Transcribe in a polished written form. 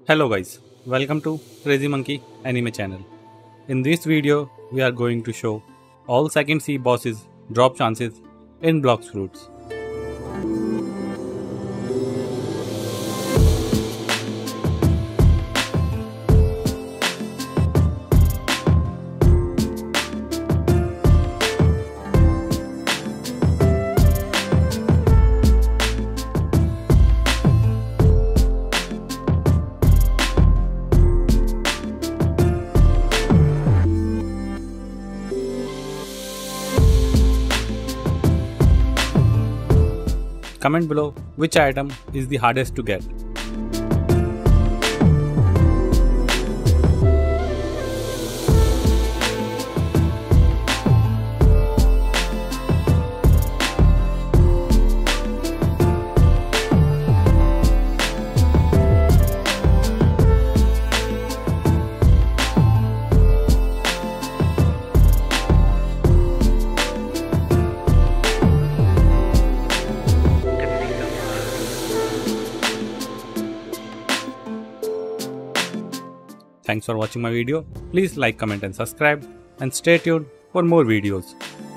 Hello guys, welcome to Crazy Monkey Anime channel. In this video, we are going to show all second C bosses drop chances in Blox fruits. Comment below which item is the hardest to get. Thanks for watching my video. Please like, comment and subscribe and stay tuned for more videos.